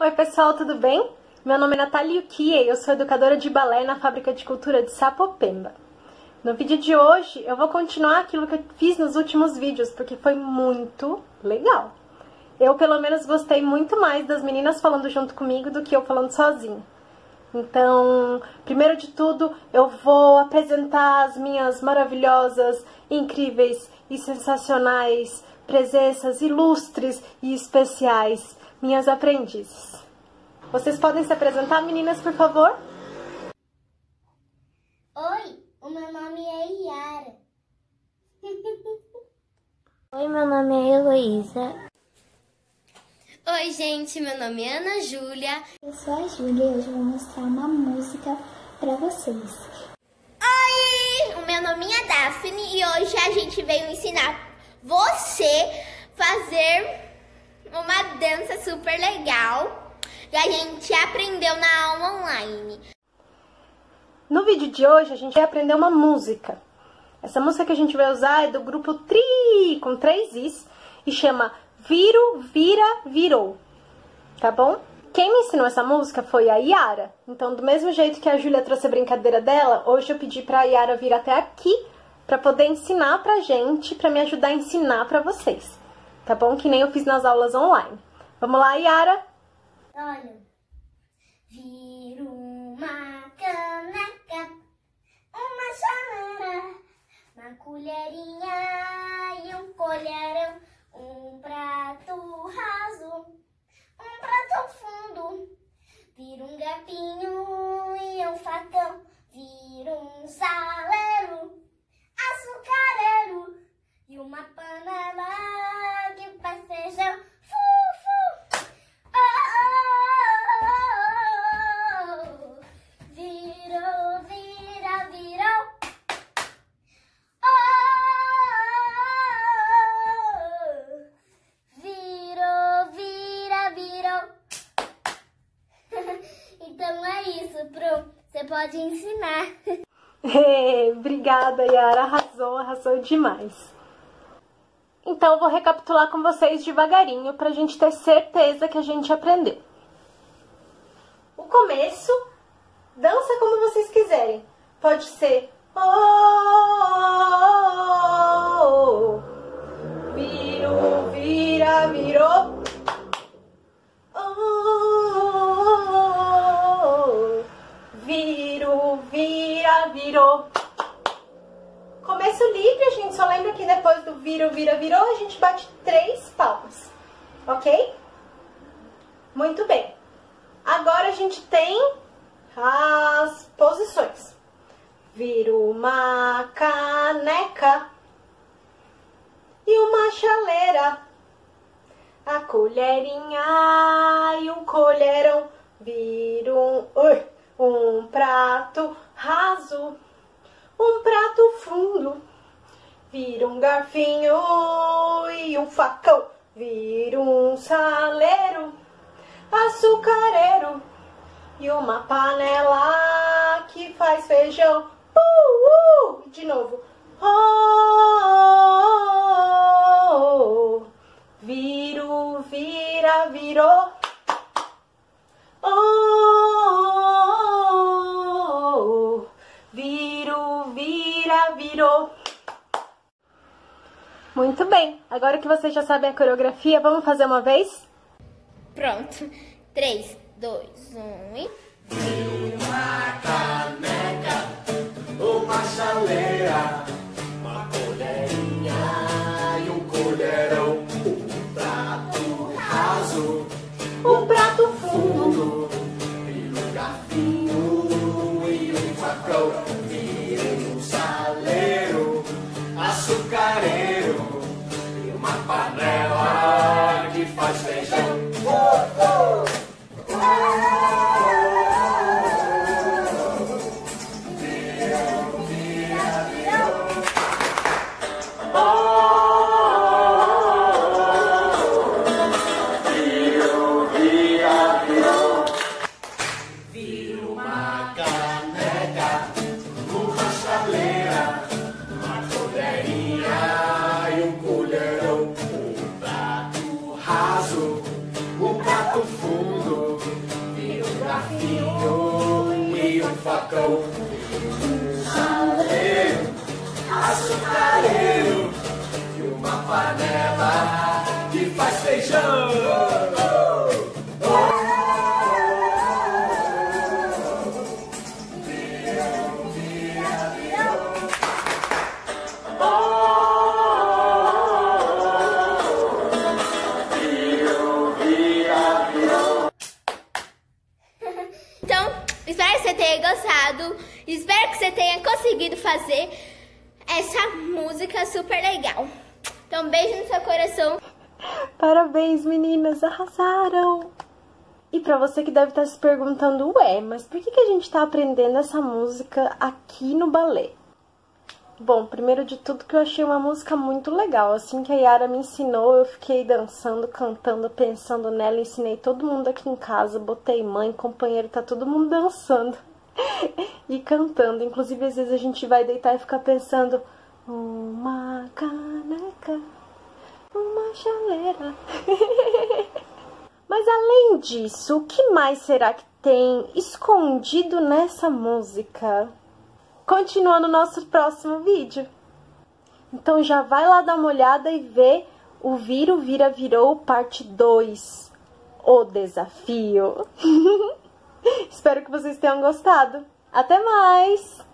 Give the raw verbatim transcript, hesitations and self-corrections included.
Oi pessoal, tudo bem? Meu nome é Natália Yukie e eu sou educadora de balé na Fábrica de Cultura de Sapopemba. No vídeo de hoje eu vou continuar aquilo que eu fiz nos últimos vídeos, porque foi muito legal. Eu pelo menos gostei muito mais das meninas falando junto comigo do que eu falando sozinha. Então, primeiro de tudo, eu vou apresentar as minhas maravilhosas, incríveis e sensacionais presenças ilustres e especiais, minhas aprendizes. Vocês podem se apresentar, meninas, por favor? Oi, o meu nome é Yara. Oi, meu nome é Heloísa. Oi, gente, meu nome é Ana Júlia. Eu sou a Júlia e hoje eu vou mostrar uma música pra vocês. Oi, o meu nome é Daphne e hoje a gente veio ensinar você fazer uma dança super legal que a gente aprendeu na aula online. No vídeo de hoje a gente vai aprender uma música. Essa música que a gente vai usar é do grupo Tri, com três Is, e chama Viro, Vira, Virou, tá bom? Quem me ensinou essa música foi a Yara. Então, do mesmo jeito que a Júlia trouxe a brincadeira dela, hoje eu pedi pra Yara vir até aqui pra poder ensinar pra gente, pra me ajudar a ensinar pra vocês, tá bom? Que nem eu fiz nas aulas online. Vamos lá, Yara? Olha, vira uma caneca, uma chaleira, uma colherinha e um colherão, um prato raso, um prato fundo, vira um garfinho e um facão, vira um saleiro, açucareiro e uma panela que faz feijão. Então é isso, Pro. Você pode ensinar. Obrigada, Yara. Arrasou, arrasou demais. Então, eu vou recapitular com vocês devagarinho pra gente ter certeza que a gente aprendeu. O começo, dança como vocês quiserem. Pode ser... Oh, oh, oh, oh. Viro, vira, virou. Viro, vira, virou. Começo livre, a gente só lembra que depois do viro, vira, virou, a gente bate três palmas, ok? Muito bem. Agora a gente tem as posições. Viro uma caneca e uma chaleira, a colherinha e um colherão, viro um... Ui, um prato raso, um prato fundo, vira um garfinho e um facão, vira um saleiro, açucareiro e uma panela que faz feijão. Uh, uh, de novo. Oh, oh, oh, oh. Viro, vira, virou. Oh, virou. Muito bem. Agora que vocês já sabem a coreografia, vamos fazer uma vez? Pronto. três, dois, um e... Vira uma caneca, uma chaleira, uma colherinha e um colherão, um prato raso, um prato fundo, vira um garfinho e um facão, vira um saleiro, açucareiro e uma panela que faz feijão. Uh, uh. Um prato fundo, facão, um saleiro, açucareiro e uma panela que faz feijão. Então, espero que você tenha gostado. Espero que você tenha conseguido fazer essa música super legal. Então, beijo no seu coração. Parabéns, meninas, arrasaram! E pra você que deve estar se perguntando, ué, mas por que que a gente tá aprendendo essa música aqui no balé? Bom, primeiro de tudo que eu achei uma música muito legal. Assim que a Yara me ensinou, eu fiquei dançando, cantando, pensando nela. Ensinei todo mundo aqui em casa, botei mãe, companheiro, tá todo mundo dançando e cantando. Inclusive, às vezes a gente vai deitar e ficar pensando, uma caneca, uma chaleira. Mas além disso, o que mais será que tem escondido nessa música? Continua no nosso próximo vídeo. Então já vai lá dar uma olhada e ver o Viro, Vira, Virou, parte dois. O desafio. Espero que vocês tenham gostado. Até mais!